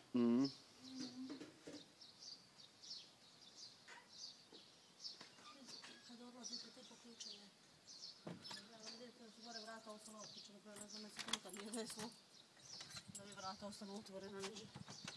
Mhm. Kad odlazite te poključene. Ja vidite da su gore vrata ostala otključena, ne znam, se to nikad nije desilo da bi vrata ostala otvorena niže.